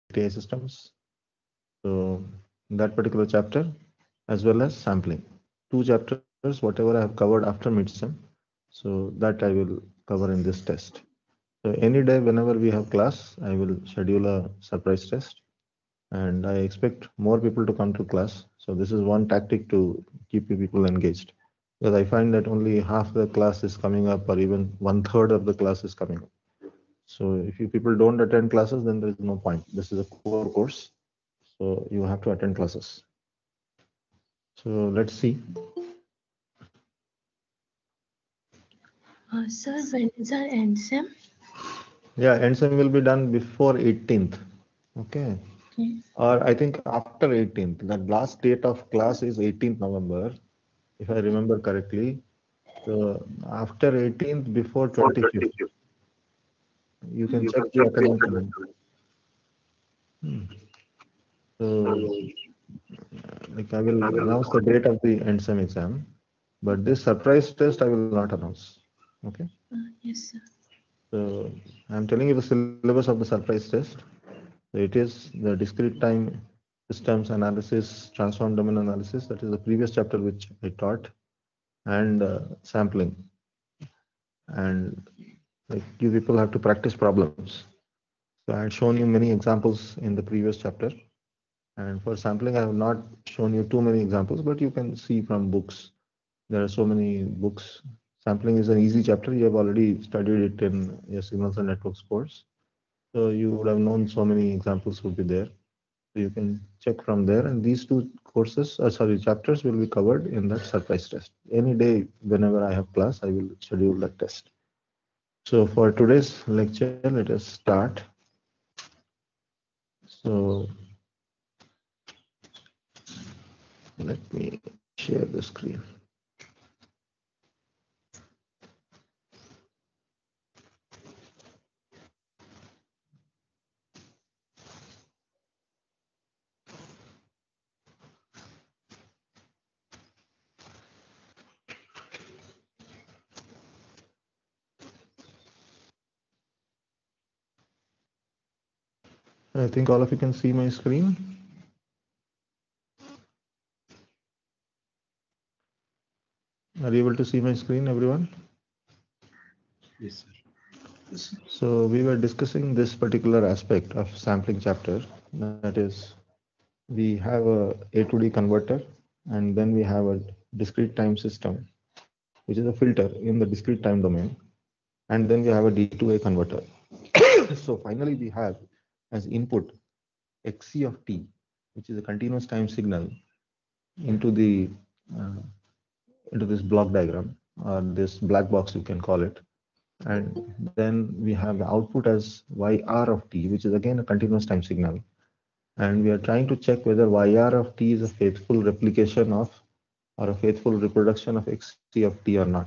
LTI systems. So that particular chapter, as well as sampling. Two chapters, whatever I have covered after midsem. So that I will cover in this test. So any day, whenever we have class, I will schedule a surprise test, and I expect more people to come to class. So this is one tactic to keep you people engaged. Because I find that only half the class is coming up, or even one third of the class is coming up. So if you people don't attend classes, then there is no point. This is a core course, so you have to attend classes. So let's see. Sir, when is our end sem? Yeah, endsem will be done before 18th. Okay. Okay. Or I think after 18th. The last date of class is 18th November, if I remember correctly. So after 18th, before 25th, you can check the academic calendar. Hmm. So like I will announce the date of the endsem exam, but this surprise test I will not announce. Okay. Yes, sir. So I'm telling you the syllabus of the surprise test. So it is the discrete time systems analysis, transform domain analysis. That is the previous chapter which I taught, and sampling. And like you people have to practice problems. So I had shown you many examples in the previous chapter. And for sampling, I have not shown you too many examples, but you can see from books. There are so many books. Sampling is an easy chapter. You have already studied it in your signals and networks course. So you would have known so many examples would be there. So you can check from there. And these two courses, sorry, chapters will be covered in that surprise test. Any day, whenever I have class, I will schedule that test. So for today's lecture, let us start. So let me share the screen. I think all of you can see my screen. Are you able to see my screen, everyone? Yes, sir. So we were discussing this particular aspect of sampling chapter. That is, we have a to D converter, and then we have a discrete time system, which is a filter in the discrete time domain, and then we have a D2A converter. So finally, we have as input xc of t, which is a continuous time signal into the uh, into this block diagram, or this black box you can call it. And then we have the output as yr of t, which is again a continuous time signal. And we are trying to check whether yr of t is a faithful replication of, or a faithful reproduction of xc of t or not.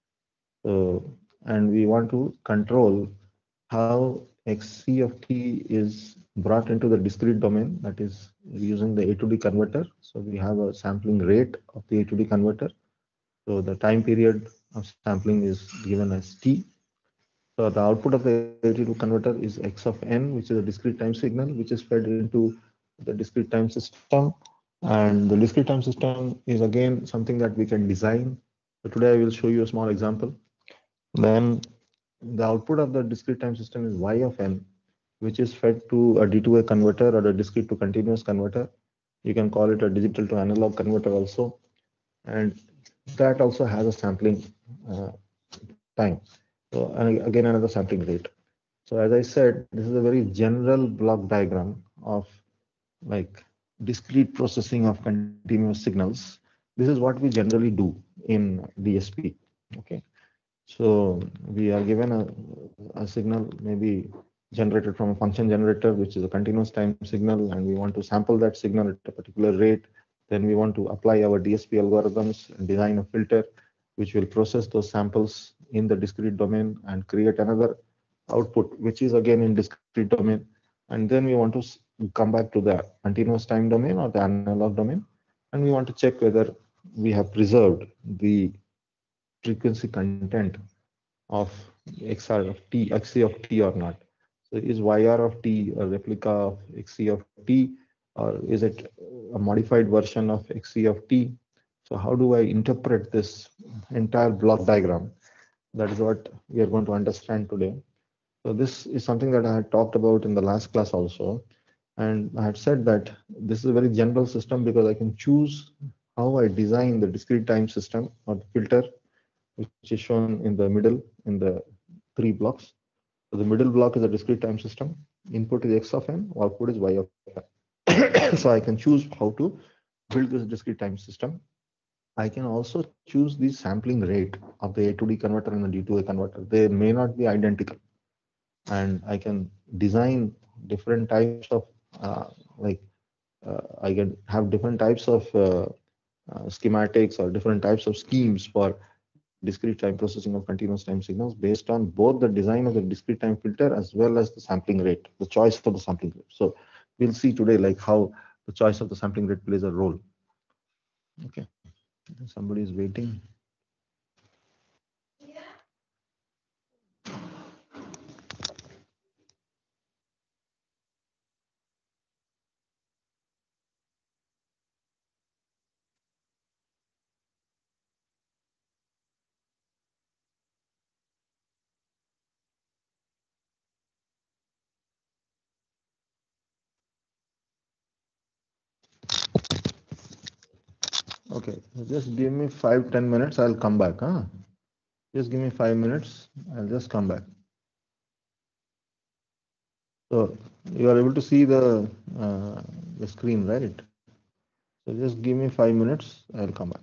So, and we want to control how xc of t is brought into the discrete domain, that is using the A to D converter. So we have a sampling rate of the A to D converter. So the time period of sampling is given as t. So the output of the A to D converter is x of n, which is a discrete time signal, which is fed into the discrete time system. And the discrete time system is again something that we can design. So today I will show you a small example. Then the output of the discrete time system is y of n, which is fed to a D2A converter or a discrete to continuous converter. You can call it a digital to analog converter also. And that also has a sampling uh, time. So and again, another sampling rate. So as I said, this is a very general block diagram of like discrete processing of continuous signals. This is what we generally do in DSP. Okay. So we are given a signal maybe generated from a function generator, which is a continuous time signal, and we want to sample that signal at a particular rate. Then we want to apply our DSP algorithms and design a filter which will process those samples in the discrete domain and create another output, which is again in discrete domain. And then we want to come back to the continuous time domain or the analog domain, and we want to check whether we have preserved the frequency content of XR of T, XC of T or not. So is YR of T a replica of XC of T, or is it a modified version of XC of T? So how do I interpret this entire block diagram? That is what we are going to understand today. So this is something that I had talked about in the last class also. And I had said that this is a very general system because I can choose how I design the discrete time system or the filter, which is shown in the middle in the three blocks. So the middle block is a discrete time system. Input is x of n, output is y of n. So I can choose how to build this discrete time system. I can also choose the sampling rate of the A to D converter and the D to A converter. They may not be identical. And I can design different types of like I can have different types of schematics or different types of schemes for discrete time processing of continuous time signals based on both the design of the discrete time filter as well as the sampling rate, the choice for the sampling rate. So we'll see today like how the choice of the sampling rate plays a role. Okay, somebody is waiting. Okay, just give me 5-10 minutes. I'll come back. Huh? Just give me 5 minutes. I'll just come back. So you are able to see the screen, right? So just give me 5 minutes. I'll come back.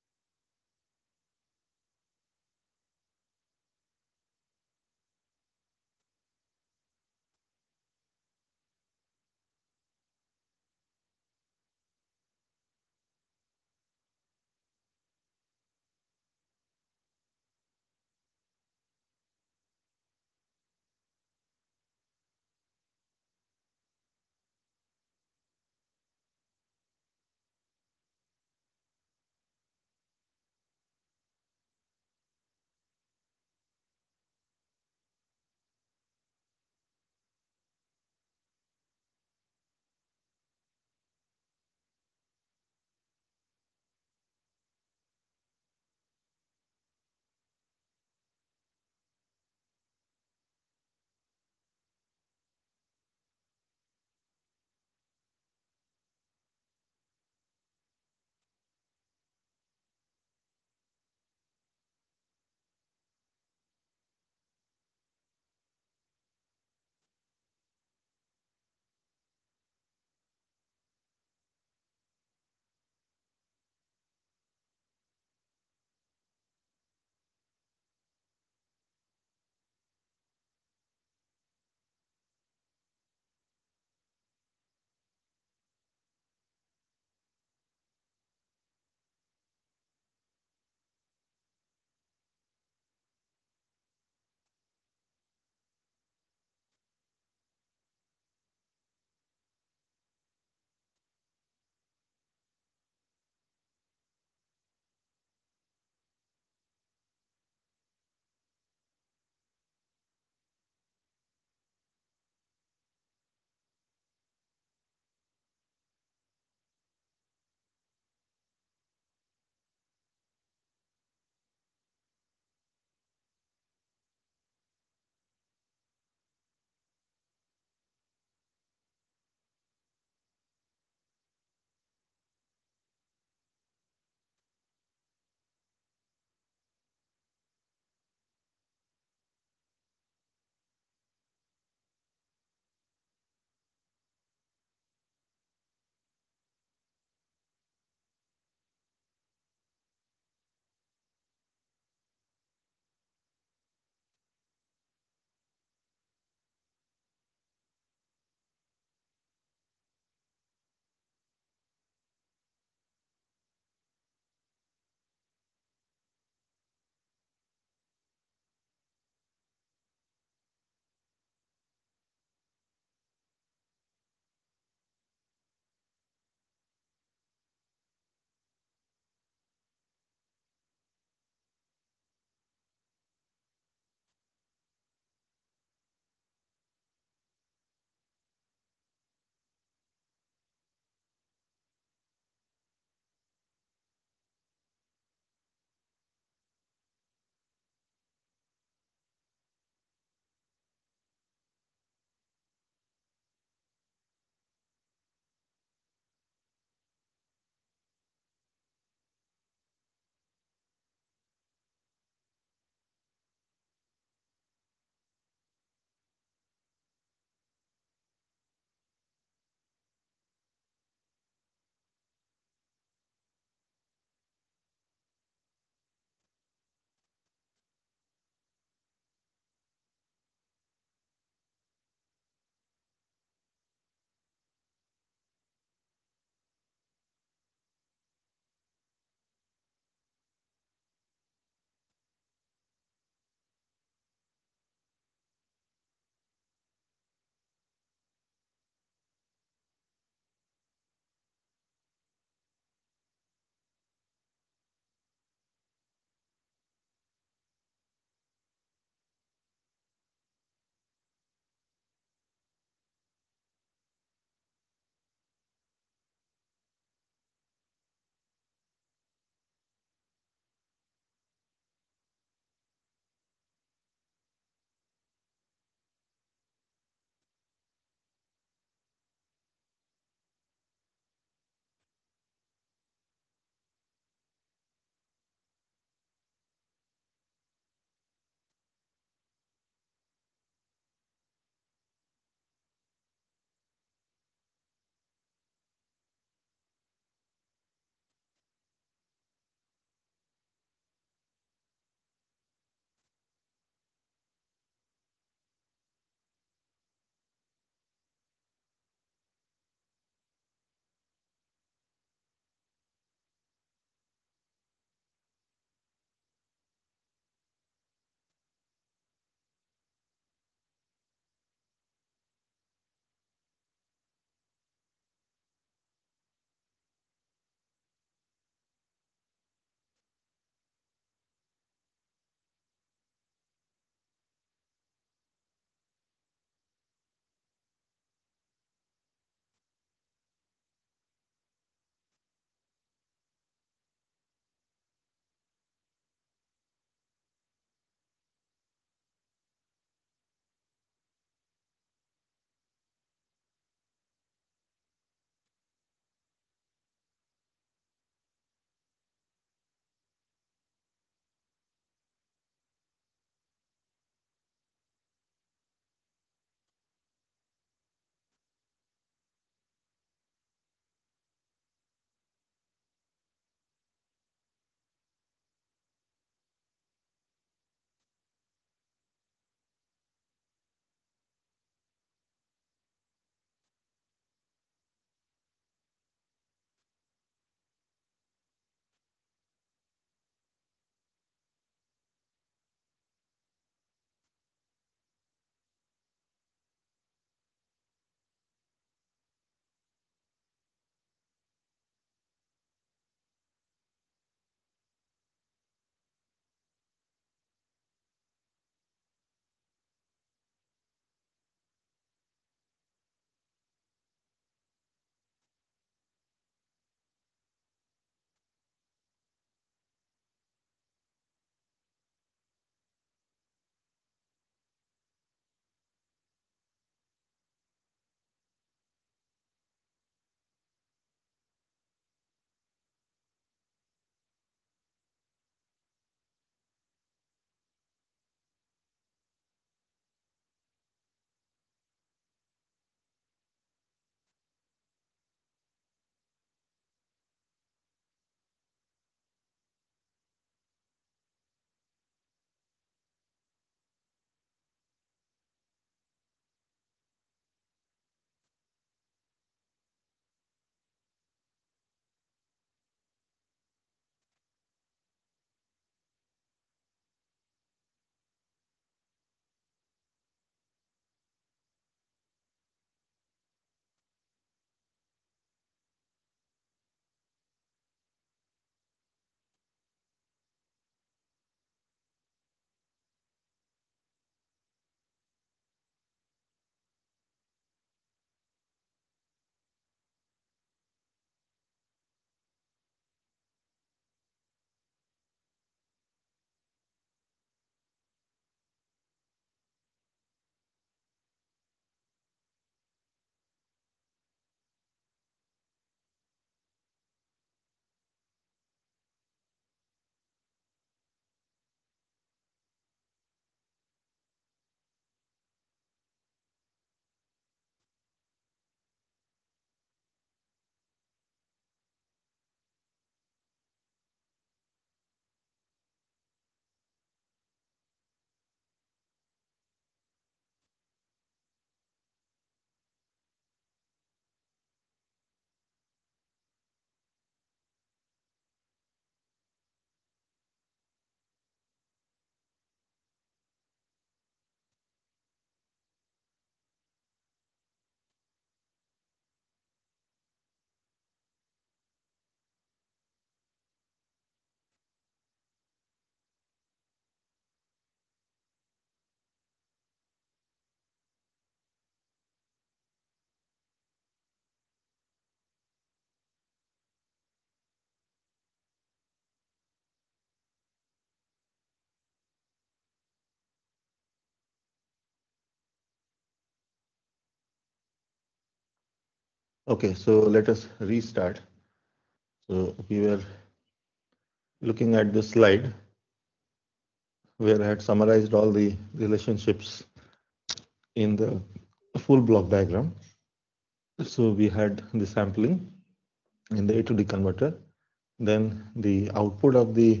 Okay, so let us restart. So we were looking at this slide where I had summarized all the relationships in the full block diagram. So we had the sampling in the A to D converter, then the output of the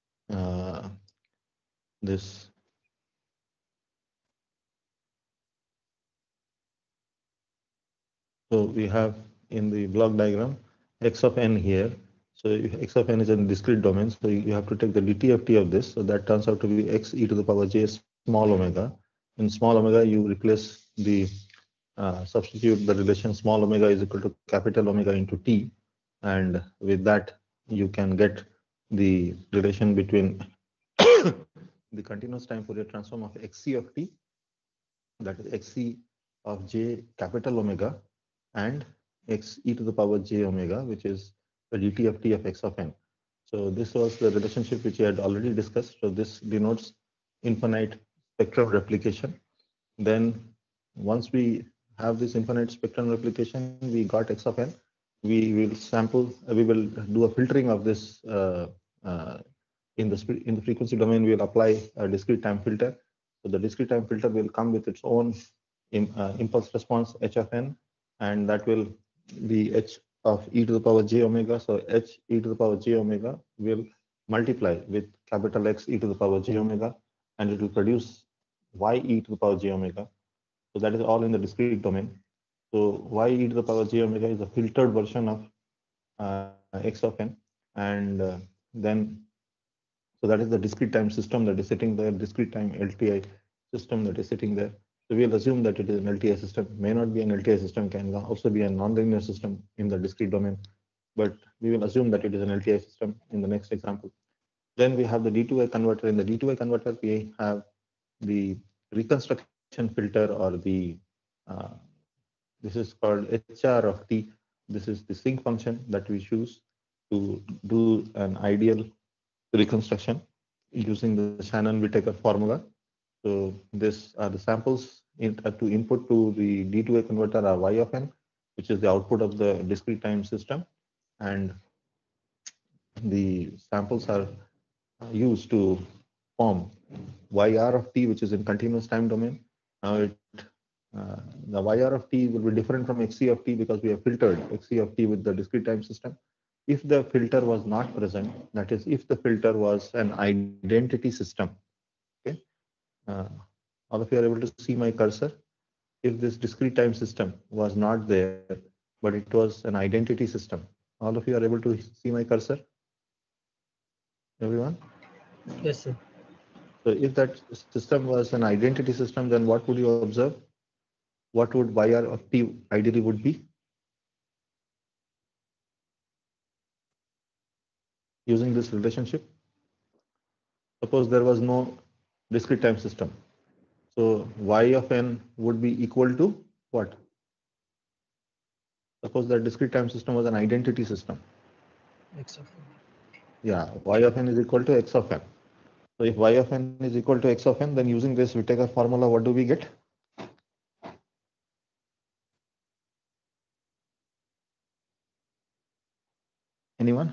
this. So we have in the block diagram x of n here. So x of n is a discrete domain. So you have to take the dt of t of this. So that turns out to be x e to the power j small omega. In small omega, you replace the substitute the relation small omega is equal to capital omega into t. And with that, you can get the relation between the continuous time Fourier transform of xc of t, that is xc of j capital omega, and x e to the power j omega, which is the dt of t of x of n. So this was the relationship which we had already discussed. So this denotes infinite spectrum replication. Then once we have this infinite spectrum replication, we got x of n. We will sample, we will do a filtering of this in the frequency domain. We will apply a discrete time filter. So the discrete time filter will come with its own impulse response h of n, and that will be h of e to the power j omega. So h e to the power j omega will multiply with capital X e to the power j omega, and it will produce y e to the power j omega. So that is all in the discrete domain. So y e to the power j omega is a filtered version of x of n, and then so that is the discrete time system that is sitting there, discrete time LTI system that is sitting there. So we'll assume that it is an LTI system. May not be an LTI system, can also be a nonlinear system in the discrete domain, but we will assume that it is an LTI system in the next example. Then we have the D2I converter. In the D2I converter, we have the reconstruction filter, or the uh, this is called HR of T. This is the sinc function that we choose to do an ideal reconstruction using the Shannon-Whittaker formula. So these are the samples to input to the D2A converter are y of n, which is the output of the discrete time system, and the samples are used to form YR of t, which is in continuous time domain. Now the YR of t will be different from XC of t because we have filtered XC of t with the discrete time system. If the filter was not present, that is, if the filter was an identity system, okay, all of you are able to see my cursor. If this discrete time system was not there, but it was an identity system, all of you are able to see my cursor? Everyone? Yes, sir. So if that system was an identity system, then what would you observe? What would YR of T ideally would be? Using this relationship, suppose there was no discrete time system. So Y of n would be equal to what? Suppose that discrete time system was an identity system. X of n. Yeah, Y of n is equal to X of n. So if Y of n is equal to X of n, then using this Whittaker formula, what do we get? Anyone?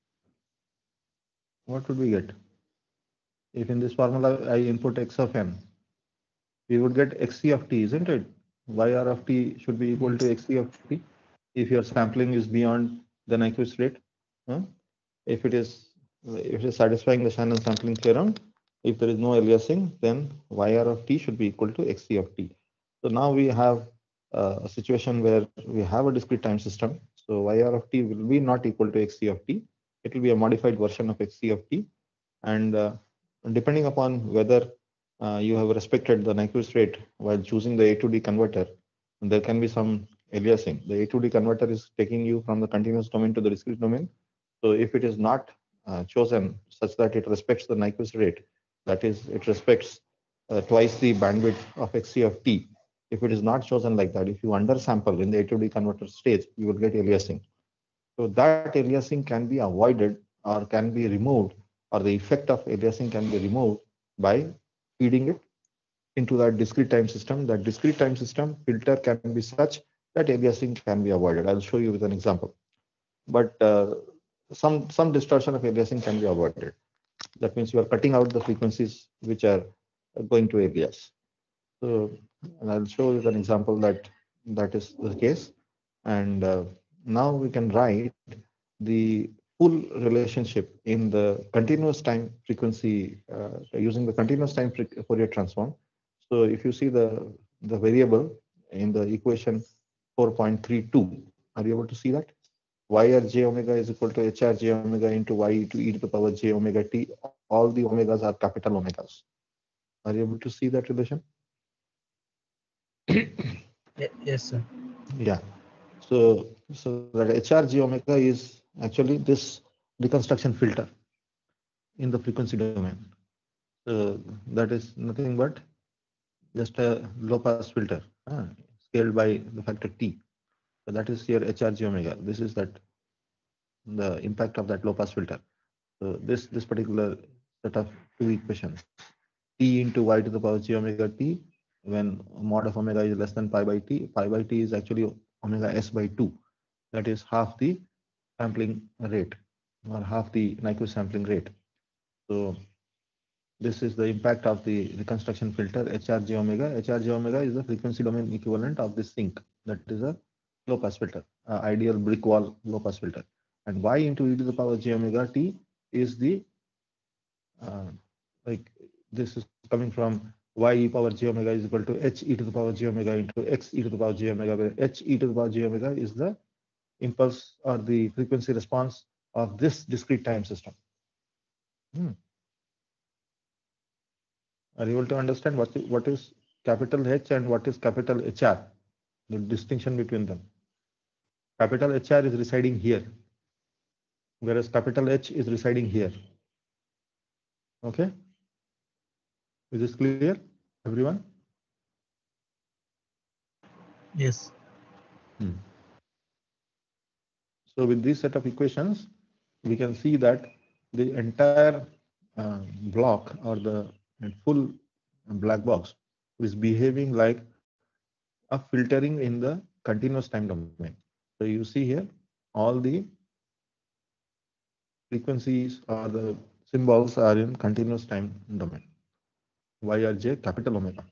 What would we get? If in this formula I input X of n, we would get Xc of t, isn't it? YR of t should be equal to Xc of t if your sampling is beyond the Nyquist rate. Huh? If it is satisfying the Shannon sampling theorem, if there is no aliasing, then YR of t should be equal to Xc of t. So now we have a situation where we have a discrete time system. So YR of t will be not equal to Xc of t. It will be a modified version of Xc of t. And depending upon whether you have respected the Nyquist rate while choosing the A to D converter, there can be some aliasing. The A to D converter is taking you from the continuous domain to the discrete domain. So if it is not chosen such that it respects the Nyquist rate, that is, it respects twice the bandwidth of Xc of t. If it is not chosen like that, if you undersample in the A to D converter stage, you will get aliasing. So that aliasing can be avoided or can be removed, or the effect of aliasing can be removed by feeding it into that discrete time system. That discrete time system filter can be such that aliasing can be avoided. I'll show you with an example. But some distortion of aliasing can be avoided. That means you are cutting out the frequencies which are going to alias. So, and I'll show you an example that that is the case. And now we can write the full relationship in the continuous time frequency using the continuous time Fourier transform. So if you see the variable in the equation 4.32, are you able to see that? Y r j omega is equal to H r j omega into Y to e to the power j omega t. All the omegas are capital omegas. Are you able to see that relation? Yes, sir. Yeah. So that HRG omega is actually this reconstruction filter in the frequency domain. So that is nothing but just a low pass filter scaled by the factor t. So that is your HRG omega. This is that the impact of that low pass filter. So this particular set of two equations, t into y to the power j omega t, when mod of omega is less than pi by t is actually omega s by 2. That is half the sampling rate or half the Nyquist sampling rate. So this is the impact of the reconstruction filter HRJ omega. HRJ omega is the frequency domain equivalent of the sink. That is a low pass filter, ideal brick wall low pass filter. And y into e to the power j omega t is the like this is coming from y e power j omega is equal to h e to the power j omega into x e to the power j omega, where h e to the power j omega is the impulse or the frequency response of this discrete time system. Are you able to understand what is capital H and what is capital HR? The distinction between them. Capital HR is residing here, whereas capital H is residing here. Okay? Is this clear, everyone? Yes. So with this set of equations, we can see that the entire block or the full black box is behaving like a filtering in the continuous time domain. So you see here all the frequencies or the symbols are in continuous time domain. Y r j capital omega.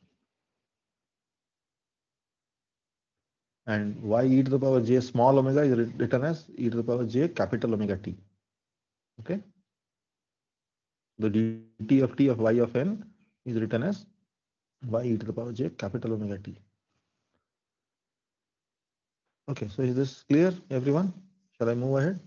And y e to the power j small omega is written as e to the power j capital omega t. Okay. The dt of t of y of n is written as y e to the power j capital omega t. Okay, so is this clear, everyone? Shall I move ahead?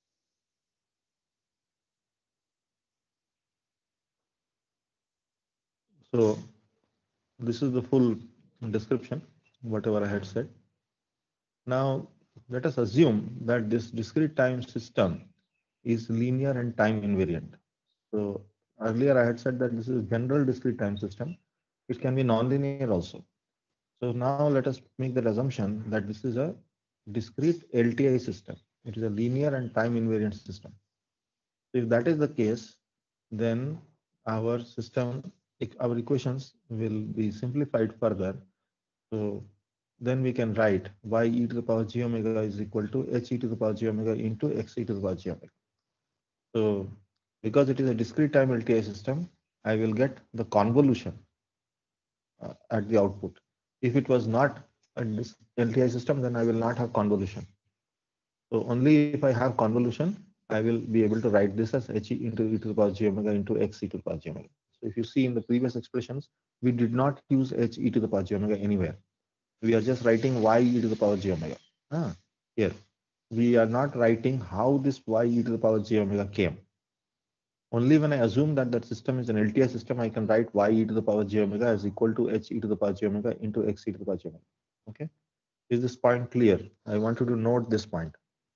So this is the full description, whatever I had said. Now let us assume that this discrete time system is linear and time invariant. So earlier I had said that this is general discrete time system. It can be nonlinear also. So now let us make that assumption that this is a discrete LTI system. It is a linear and time invariant system. So if that is the case, then our system, our equations will be simplified further. So then we can write y e to the power j omega is equal to h e to the power j omega into x e to the power j omega. So because it is a discrete time LTI system, I will get the convolution at the output. If it was not a LTI system, then I will not have convolution. So only if I have convolution, I will be able to write this as h e into e to the power j omega into x e to the power j omega. So if you see in the previous expressions, we did not use h e to the power j omega anywhere. We are just writing y e to the power j omega. Here, we are not writing how this y e to the power j omega came. Only when I assume that that system is an LTI system, I can write y e to the power j omega is equal to h e to the power j omega into x e to the power j omega. Okay, is this point clear? I want you to note this point.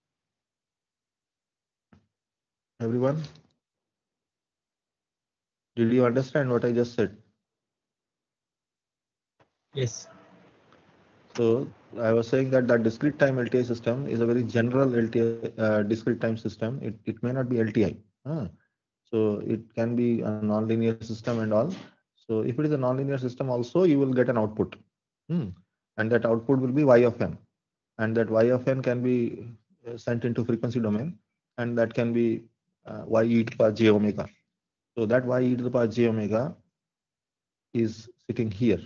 Everyone, did you understand what I just said? Yes. So I was saying that that discrete time LTI system is a very general LTI discrete time system. It may not be LTI. So it can be a nonlinear system and all. So if it is a nonlinear system also, you will get an output. And that output will be y of n. and that y of n can be sent into frequency domain, and that can be y e to the power j omega. So that y e to the power j omega is sitting here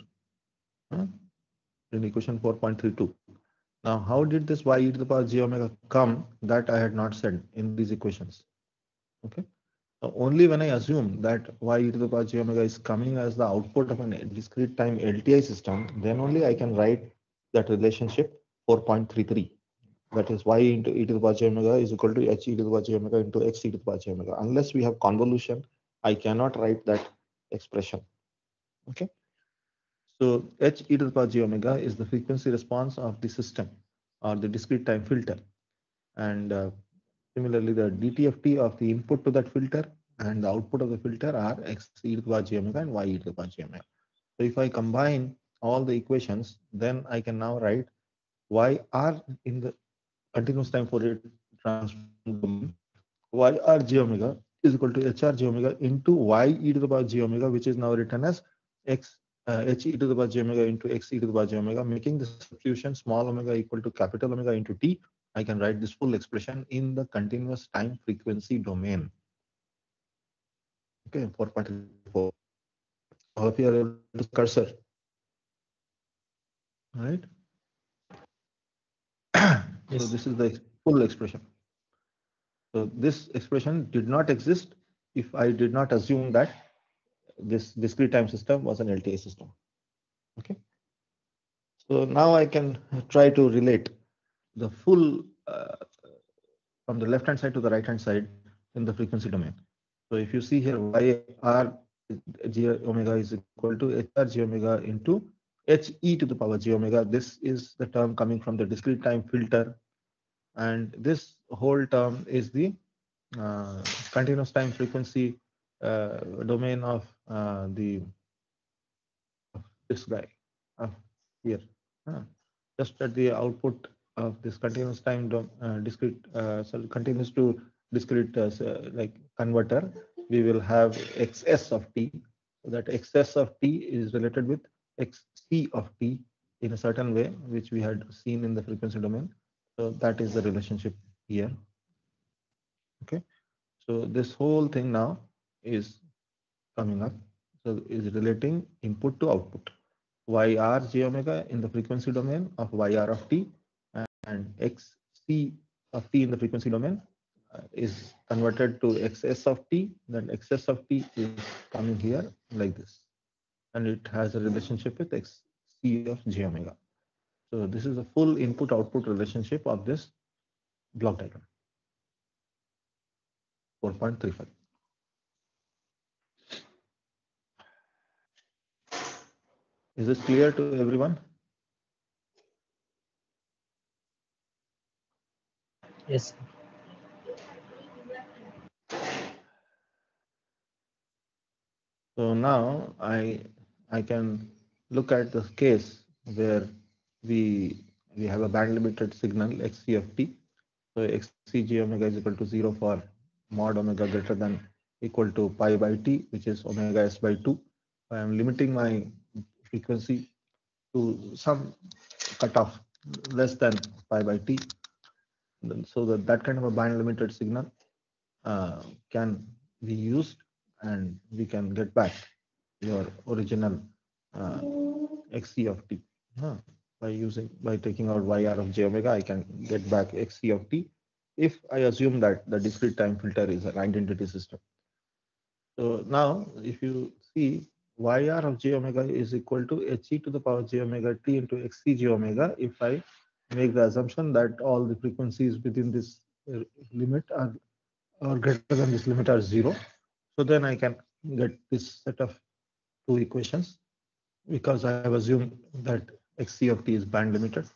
in equation 4.32. Now, how did this y e to the power j omega come? That I had not said in these equations. Okay. So only when I assume that y e to the power j omega is coming as the output of a discrete time LTI system, then only I can write that relationship 4.33. That is y into e to the power j omega is equal to h e to the power j omega into x e to the power j omega. Unless we have convolution, I cannot write that expression. Okay. So h e to the power j omega is the frequency response of the system or the discrete time filter. And similarly, the DTFT of the input to that filter and the output of the filter are x e to the power j omega and y e to the power j omega. So if I combine all the equations, then I can now write yr in the continuous time Fourier transform domain, yr j omega is equal to hr j omega into y e to the power j omega, which is now written as x h e to the power j omega into x e to the power j omega, making the substitution small omega equal to capital omega into t. I can write this full expression in the continuous time frequency domain. Okay, 4.4. I hope you are able to see cursor. Right? Yes. So this is the full expression. So this expression did not exist if I did not assume that this discrete time system was an LTI system. Okay. So now I can try to relate the full from the left hand side to the right hand side in the frequency domain. So if you see here, y r j omega is equal to h r j omega into h e to the power j omega. This is the term coming from the discrete time filter, and this whole term is the continuous time frequency domain of this guy here. Just at the output of this continuous time discrete continuous to discrete like converter, we will have xs of t. So that xs of t is related with xc of t in a certain way, which we had seen in the frequency domain. So that is the relationship here. Okay. So this whole thing now is coming up. So is relating input to output. yr j omega in the frequency domain of yr of t and xc of t in the frequency domain is converted to xs of t. Then xs of t is coming here like this, and it has a relationship with xc of j omega. So this is a full input-output relationship of this block diagram. 4.35. Is this clear to everyone? Yes. So now I can look at the case where we have a band limited signal xc of t. So xc j omega is equal to 0 for mod omega greater than equal to pi by t, which is omega s by 2. I am limiting my frequency to some cutoff less than pi by t. So that kind of a band limited signal can be used, and we can get back your original xc of t. By taking out yr of j omega, I can get back xc of t if I assume that the discrete time filter is an identity system. So now if you see, yr of j omega is equal to he to the power j omega t into xc j omega if I make the assumption that all the frequencies within this limit are or greater than this limit are 0. So then I can get this set of two equations because I have assumed that xc of t is band limited.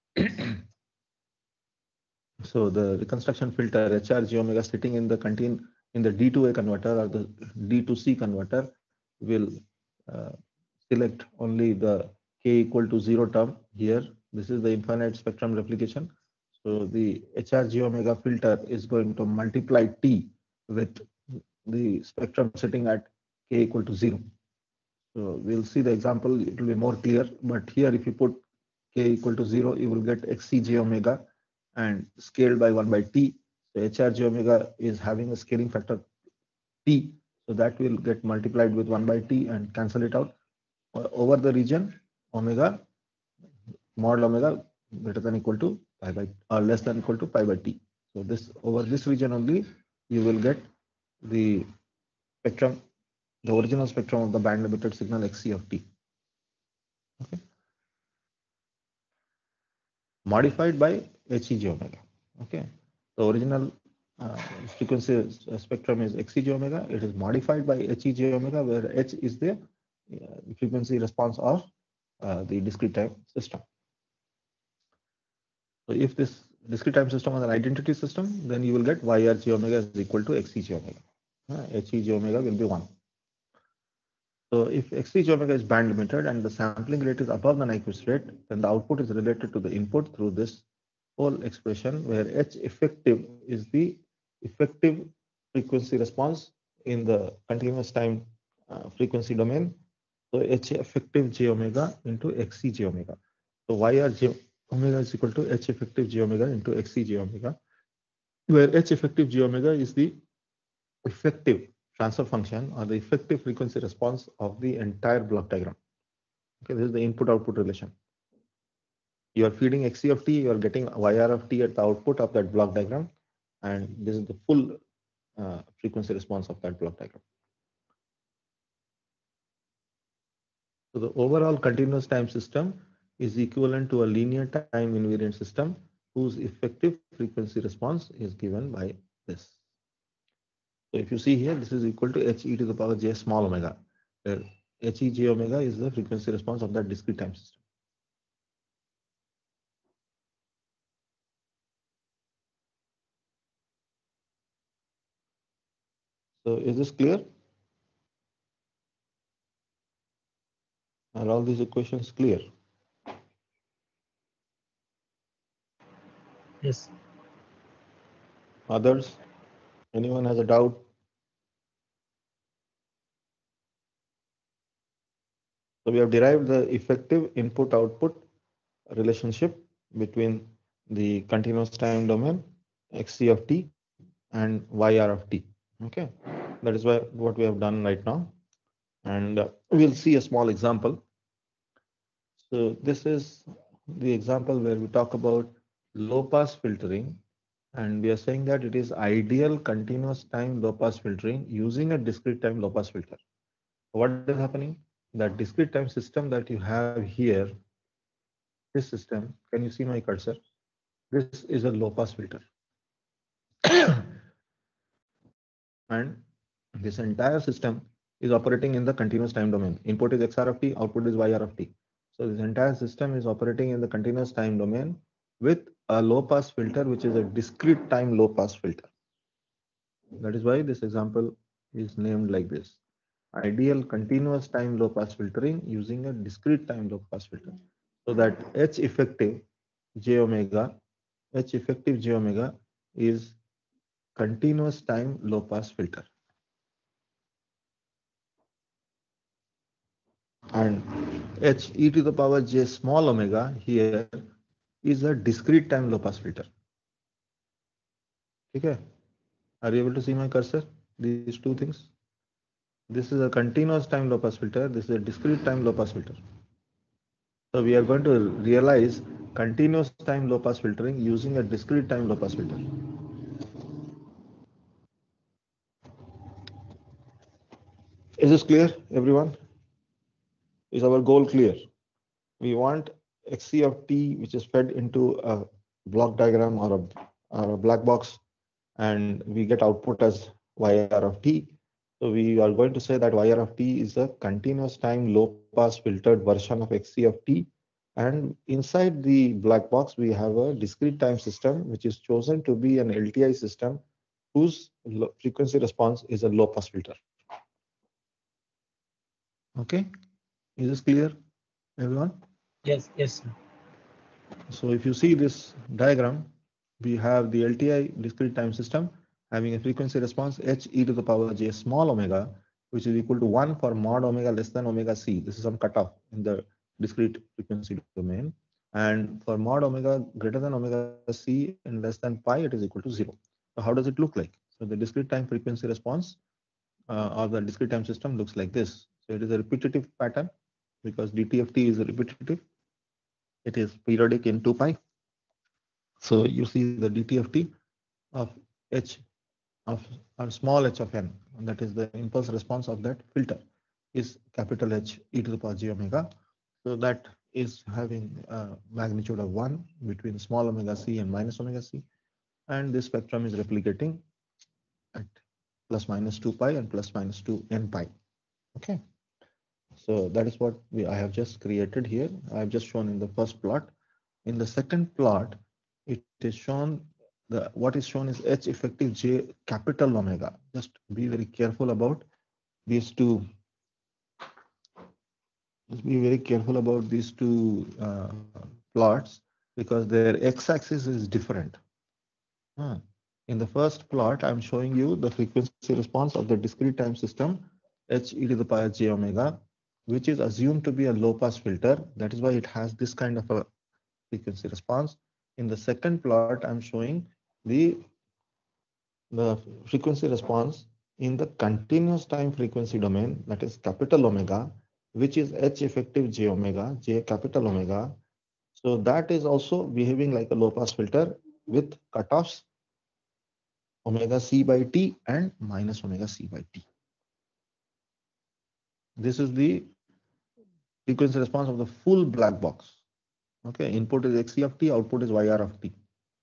So the reconstruction filter hr j omega sitting in the D2A converter or the D2C converter will uh, select only the k equal to 0 term here. This is the infinite spectrum replication. So the hr j omega filter is going to multiply t with the spectrum sitting at k equal to 0. So we'll see the example, it will be more clear. But here, if you put equal to 0, you will get xc j omega and scaled by 1 by t. So hr j omega is having a scaling factor t. So that will get multiplied with 1 by t and cancel it out over the region omega, mod omega greater than equal to pi by or less than equal to pi by t. So this over this region only you will get the spectrum, the original spectrum of the band limited signal xc of t. Okay. Modified by hej omega. Okay. The original frequency spectrum is xc omega. It is modified by hej omega, where h is the frequency response of the discrete time system. So if this discrete time system is an identity system, then you will get yrj omega is equal to xej omega. Hej omega will be 1. So if xj omega is band limited and the sampling rate is above the Nyquist rate, then the output is related to the input through this whole expression, where h effective is the effective frequency response in the continuous time frequency domain. So h effective j omega into xc j omega. So yr j omega is equal to h effective j omega into xc j omega, where h effective j omega is the effective transfer function or the effective frequency response of the entire block diagram. Okay, this is the input-output relation. You are feeding xc of t, you are getting yr of t at the output of that block diagram, and this is the full frequency response of that block diagram. So the overall continuous time system is equivalent to a linear time invariant system whose effective frequency response is given by this. So if you see here, this is equal to h e to the power j small omega, where h e j omega is the frequency response of that discrete time system. So is this clear? Are all these equations clear? Yes. Others? Anyone has a doubt? So we have derived the effective input-output relationship between the continuous time domain, xc of t, and yr of t. Okay, that is what we have done right now. And we'll see a small example. So this is the example where we talk about low pass filtering, and we are saying that it is ideal continuous time low pass filtering using a discrete time low pass filter. What is happening? That discrete time system that you have here, this system, can you see my cursor? This is a low pass filter. And this entire system is operating in the continuous time domain. Input is xr of t, output is yr of t. So this entire system is operating in the continuous time domain with a low pass filter, which is a discrete time low pass filter. That is why this example is named like this: ideal continuous time low pass filtering using a discrete time low pass filter. So that h effective j omega is continuous time low pass filter. And h e to the power j small omega here is a discrete time low pass filter. Okay, are you able to see my cursor? These two things. This is a continuous time low pass filter. This is a discrete time low pass filter. So we are going to realize continuous time low pass filtering using a discrete time low pass filter. Is this clear, everyone? Is our goal clear? We want xc of t, which is fed into a block diagram or a black box, and we get output as yr of t. So we are going to say that yr of t is a continuous time low pass filtered version of xc of t. And inside the black box, we have a discrete time system, which is chosen to be an LTI system whose frequency response is a low pass filter. Okay, is this clear, everyone? Yes. Yes, sir. So if you see this diagram, we have the LTI discrete time system having a frequency response h e to the power j small omega, which is equal to 1 for mod omega less than omega c. This is some cutoff in the discrete frequency domain. And for mod omega greater than omega c and less than pi, it is equal to 0. So how does it look like? So the discrete time frequency response or the discrete time system looks like this. So it is a repetitive pattern because dt of t is repetitive. It is periodic in 2 pi. So you see the dt of t of h of or small h of n, and that is the impulse response of that filter, is capital H e to the power j omega. So that is having a magnitude of 1 between small omega c and minus omega c. And this spectrum is replicating at plus minus 2 pi and plus minus 2 n pi. Okay. So that is what I have just created here. I have just shown in the first plot. In the second plot, it is shown what is shown is H effective J capital omega. Just be very careful about these two. Just be very careful about these two plots because their x-axis is different. In the first plot, I'm showing you the frequency response of the discrete time system h e to the power j omega, which is assumed to be a low pass filter. That is why it has this kind of a frequency response. In the second plot, I'm showing the, the frequency response in the continuous time frequency domain, that is capital omega, which is h effective j omega, j capital omega. So that is also behaving like a low pass filter with cutoffs omega c by t and minus omega c by t. This is the frequency response of the full black box. Okay, input is xc of t, output is yr of t.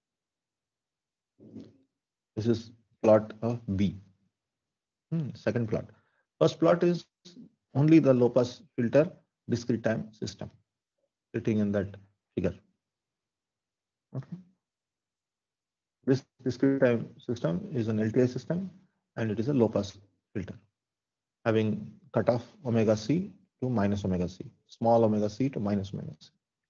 This is plot of B. Second plot. First plot is only the low pass filter discrete time system sitting in that figure. Okay. This discrete time system is an LTI system and it is a low pass filter having cutoff omega c to minus omega c, small omega c to minus omega c.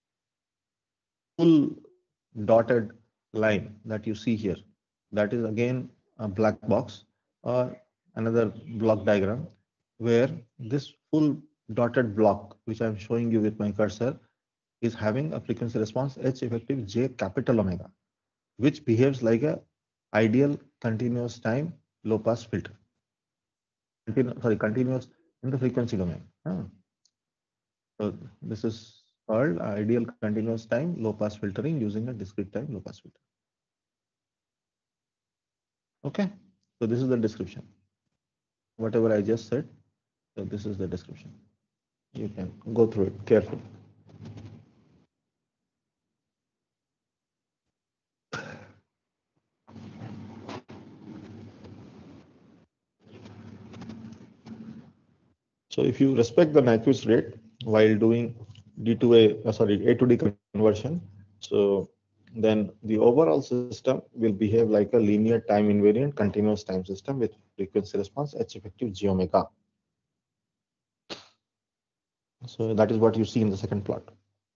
Full dotted line that you see here, that is again a black box or another block diagram where this full dotted block, which I'm showing you with my cursor, is having a frequency response H effective J capital omega, which behaves like a ideal continuous time low pass filter. Continuous in the frequency domain. So this is called ideal continuous time low pass filtering using a discrete time low pass filter. Okay, so this is the description. Whatever I just said, so this is the description. You can go through it carefully. So if you respect the Nyquist rate while doing A to D conversion, so then the overall system will behave like a linear time invariant continuous time system with frequency response H effective J omega. So that is what you see in the second plot.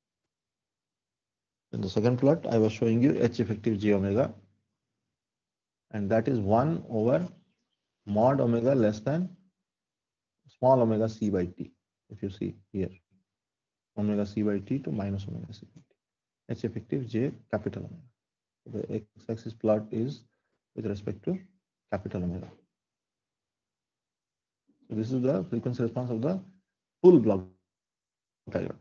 In the second plot, I was showing you H effective J omega, and that is 1 over mod omega less than small omega c by t. If you see here, omega c by t to minus omega c by t. H effective J capital omega. The x-axis plot is with respect to capital omega. So this is the frequency response of the full block diagram.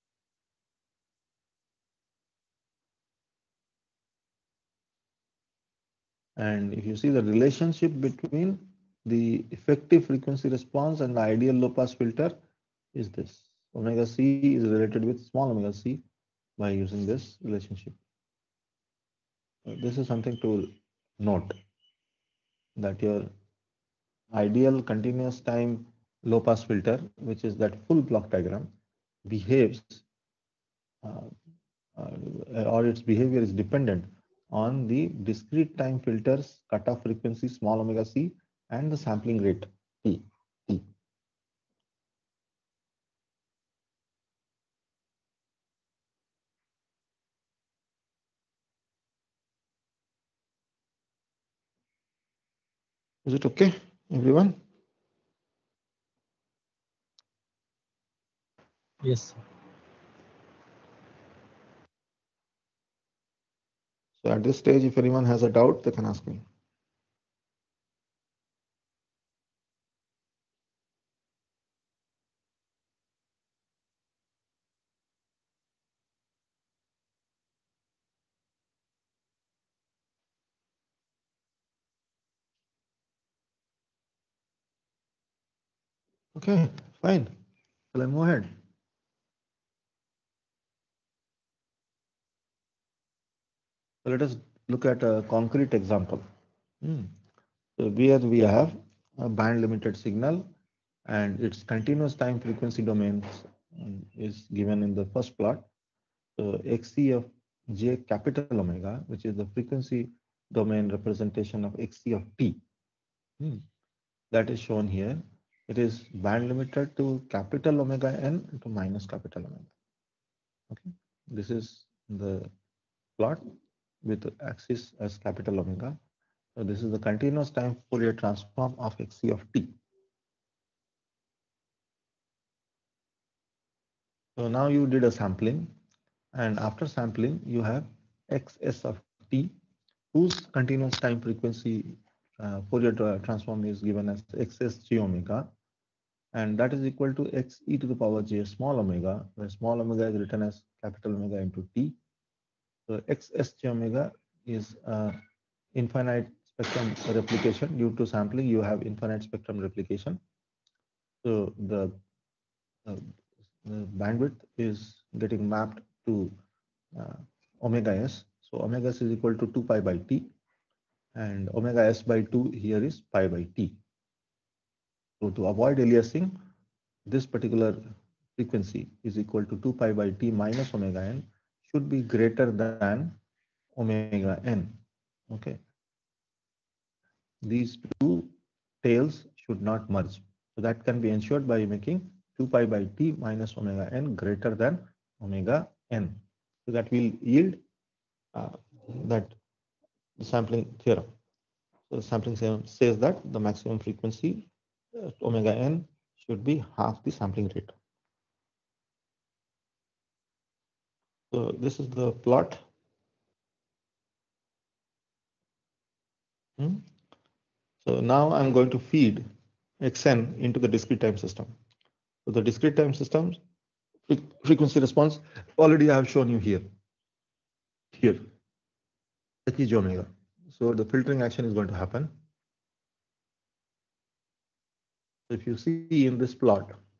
And if you see the relationship between the effective frequency response and the ideal low pass filter is this. Omega c is related with small omega c by using this relationship. This is something to note, that your ideal continuous time low pass filter, which is that full block diagram, behaves uh, or its behavior is dependent on the discrete time filter's cutoff frequency small omega c and the sampling rate t. Is it okay, everyone? Yes. So at this stage, if anyone has a doubt, they can ask me. Okay, fine. Shall I move ahead? So let us look at a concrete example. Hmm. So here we have a band limited signal and its continuous time frequency domain is given in the first plot. So xc of j capital omega, which is the frequency domain representation of xc of t. Hmm. That is shown here. It is band limited to capital omega n to minus capital omega. Okay, this is the plot with the axis as capital omega. So this is the continuous time Fourier transform of xc of t. So now you did a sampling, and after sampling, you have xs of t, whose continuous time frequency Fourier transform is given as xs j omega, and that is equal to x e to the power j small omega, where small omega is written as capital omega into t. So xs j omega is infinite spectrum replication. Due to sampling, you have infinite spectrum replication. So uh, the bandwidth is getting mapped to uh, omega s. So omega s is equal to 2 pi by t, and omega s by 2 here is pi by t. So to avoid aliasing, this particular frequency is equal to 2 pi by t minus omega n should be greater than omega n. Okay, these two tails should not merge. So that can be ensured by making 2 pi by t minus omega n greater than omega n. So that will yield that sampling theorem. So sampling theorem says that the maximum frequency omega n should be half the sampling rate. So this is the plot. Hmm. So now I'm going to feed xn into the discrete time system. So the discrete time system frequency response already I have shown you here. H e j omega. So the filtering action is going to happen. So if you see in this plot,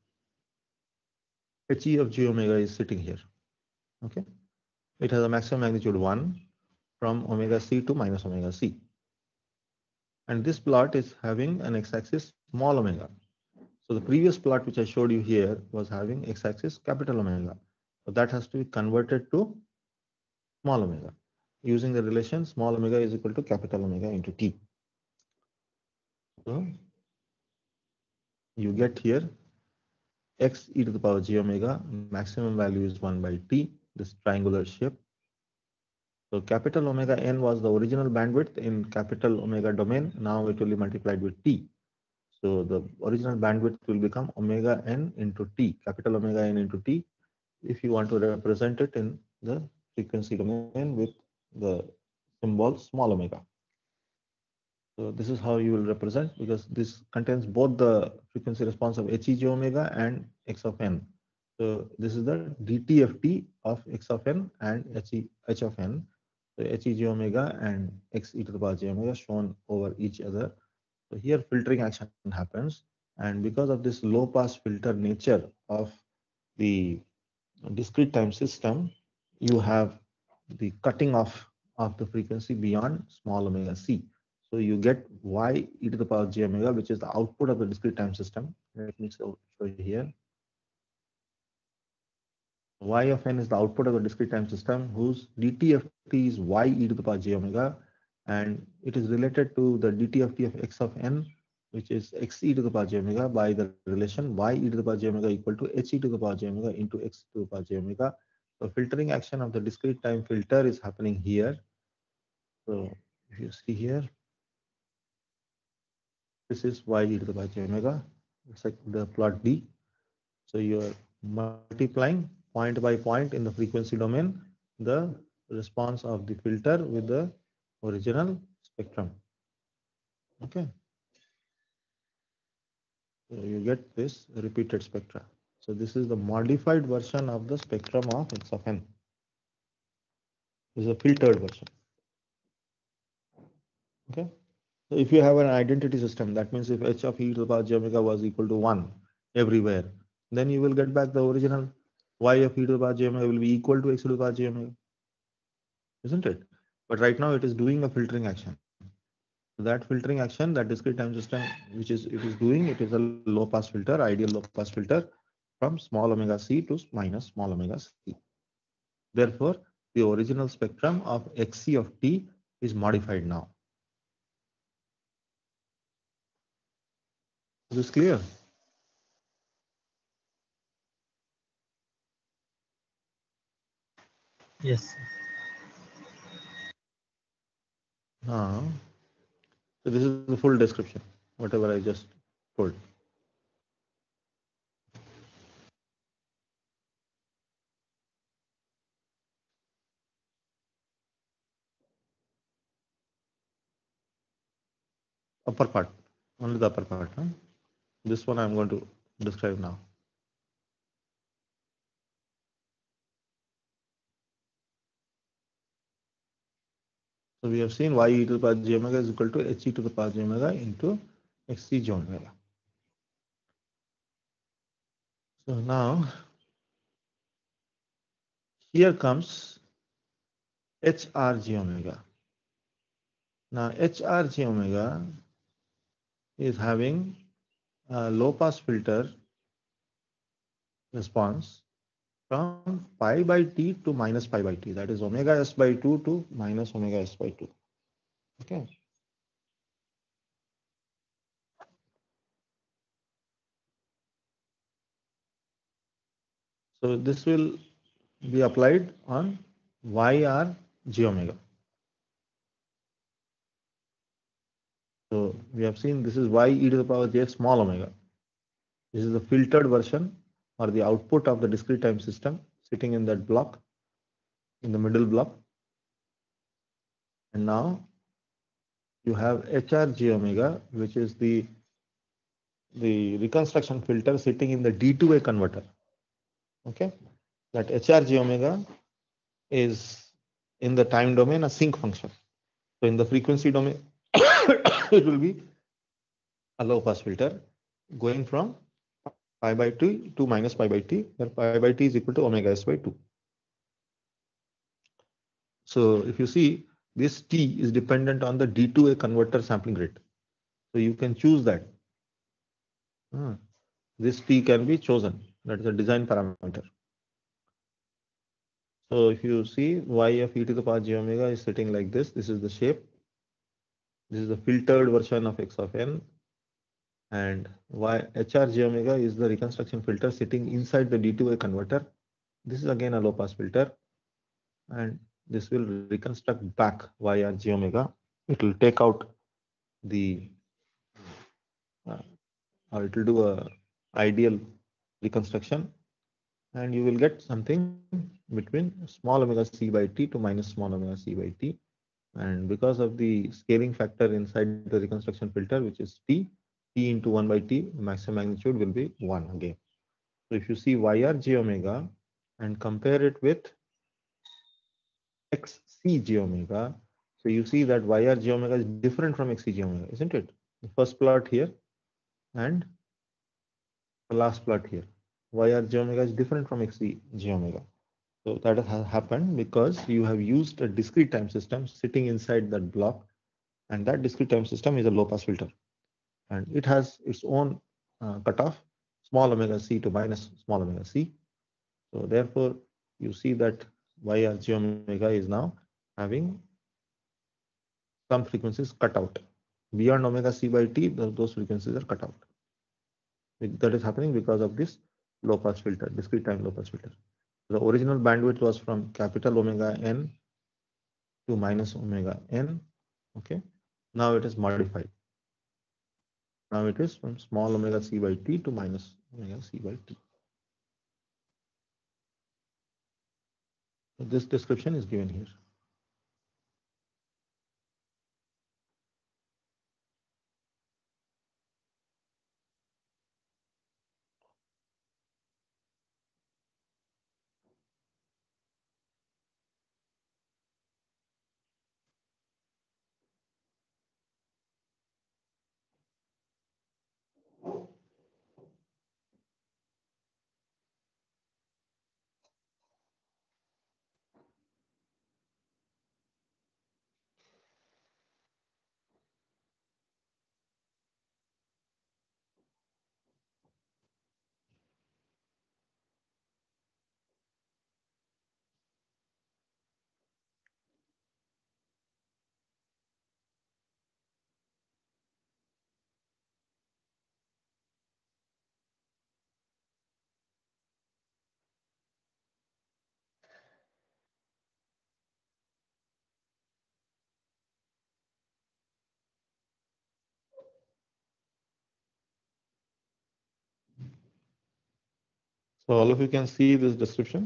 He of j omega is sitting here. Okay, it has a maximum magnitude 1 from omega c to minus omega c. And this plot is having an x-axis small omega. So the previous plot which I showed you here was having x-axis capital omega. So that has to be converted to small omega using the relation small omega is equal to capital omega into t. So you get here x e to the power j omega, maximum value is 1 by t, this triangular shape. So capital omega n was the original bandwidth in capital omega domain. Now it will be multiplied with t. So the original bandwidth will become omega n into t, capital omega n into t, if you want to represent it in the frequency domain with the symbol small omega. So this is how you will represent, because this contains both the frequency response of h e j omega and x of n. So this is the dt of t of x of n and h of n. So h e j omega and x e to the power j omega shown over each other. So here filtering action happens, and because of this low pass filter nature of the discrete time system, you have the cutting off of the frequency beyond small omega c. So you get y e to the power j omega, which is the output of the discrete time system. Let me show you here. Y of n is the output of the discrete time system, whose dt of t is y e to the power j omega, and it is related to the dt of t of x of n, which is x e to the power j omega, by the relation y e to the power j omega equal to h e to the power j omega into x to the power j omega. So filtering action of the discrete time filter is happening here. So if you see here, this is y e to the power j omega. It's like the plot D. So you are multiplying point by point in the frequency domain the response of the filter with the original spectrum. Okay. So you get this repeated spectra. So this is the modified version of the spectrum of X of n. This is a filtered version. Okay. So if you have an identity system, that means if h of e to the power j omega was equal to 1 everywhere, then you will get back the original y of e to the power j omega will be equal to x to the power j omega, isn't it? But right now it is doing a filtering action. That filtering action, that discrete time system, which is it is doing, it is a low pass filter, ideal low pass filter from small omega c to minus small omega c. Therefore, the original spectrum of xc of t is modified now. Is this clear? Yes. So this is the full description, whatever I just told. Upper part, only the upper part. Huh? This one I'm going to describe now. So we have seen y e to the power j omega is equal to h e to the power j omega into x c j omega. So now here comes h r j omega. Now h r j omega is having a low pass filter response from pi by t to minus pi by t. That is omega s by 2 to minus omega s by 2. Okay. So this will be applied on yr j omega. So we have seen this is y e to the power j small omega. This is the filtered version or the output of the discrete time system sitting in that block, in the middle block. And now you have HR j omega, which is the reconstruction filter sitting in the D2A converter. Okay, that HR j omega is in the time domain a sinc function. So in the frequency domain, it will be a low pass filter going from pi by t to minus pi by t, where pi by t is equal to omega s by 2. So if you see, this t is dependent on the D2A converter sampling rate. So you can choose that. This t can be chosen. That is a design parameter. So if you see y of e to the power j omega is sitting like this. This is the shape. This is the filtered version of x of n. And hr j omega is the reconstruction filter sitting inside the D2A converter. This is again a low pass filter. And this will reconstruct back yr j omega. It will take out the, or it will do a ideal reconstruction, and you will get something between small omega c by t to minus small omega c by t. And because of the scaling factor inside the reconstruction filter, which is t into 1 by t, maximum magnitude will be 1 again. So if you see yr j omega and compare it with xc j omega, so you see that yr j omega is different from xc j omega, isn't it? The first plot here and the last plot here. Yr j omega is different from xc j omega. So that has happened because you have used a discrete time system sitting inside that block, and that discrete time system is a low pass filter, and it has its own cutoff, small omega c to minus small omega c. So therefore, you see that yr j omega is now having some frequencies cut out. Beyond omega c by t, those frequencies are cut out. That is happening because of this low pass filter, discrete time low pass filter. The original bandwidth was from capital omega n to minus omega n. Okay. Now it is modified. Now it is from small omega c by t to minus omega c by t. This description is given here. So all of you can see this description.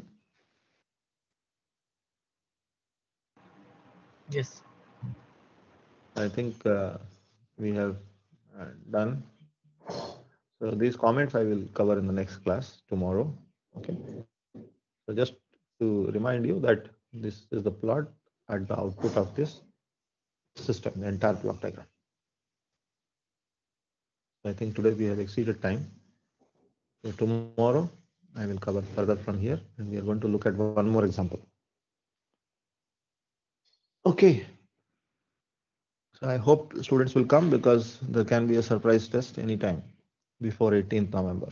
Yes. I think we have done. So these comments I will cover in the next class tomorrow. Okay. So just to remind you that this is the plot at the output of this system, the entire block diagram. I think today we have exceeded time. So tomorrow I will cover further from here, and we are going to look at one more example. Okay. So I hope students will come because there can be a surprise test anytime before 18th November.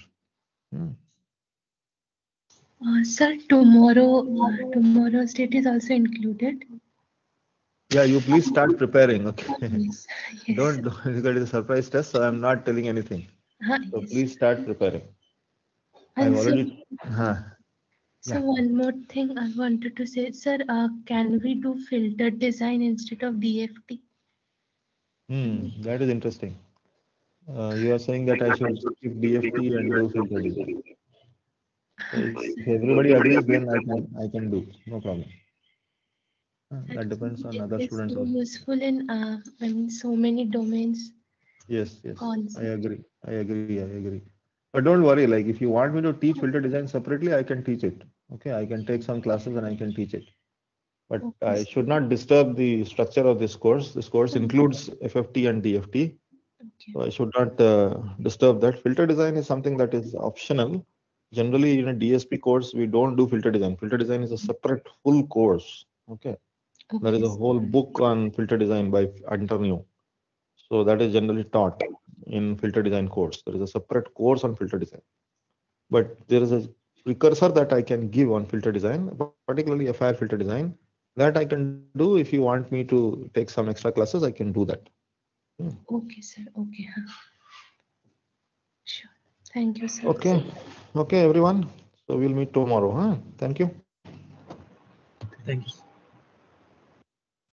Sir, tomorrow's date is also included. Yeah, you please start preparing. Okay. Yes. Yes. Don't because it is a surprise test, so I'm not telling anything. So Yes. please start preparing. I've And so, already. so Yeah. one more thing I wanted to say, sir, can we do filter design instead of DFT? That is interesting. You are saying that I should skip DFT and do filter design. So if everybody agrees, then I can do. No problem. That depends on other It's students so also. useful in, so many domains. Yes, Concepts. I agree. I agree. But don't worry, like if you want me to teach filter design separately, I can teach it. Okay, I can take some classes and I can teach it. But Okay, I should not disturb the structure of this course. This course includes FFT and DFT. Okay. So I should not disturb that. Filter design is something that is optional. Generally, in a DSP course, we don't do filter design. Filter design is a separate full course. Okay. There is a whole book on filter design by Antonio. So that is generally taught in filter design course. There is a separate course on filter design. But there is a precursor that I can give on filter design, particularly FIR filter design. That I can do. If you want me to take some extra classes, I can do that. Okay, sir. Okay. Sure. Thank you, sir. Okay, everyone. So we'll meet tomorrow. Thank you. Thank you.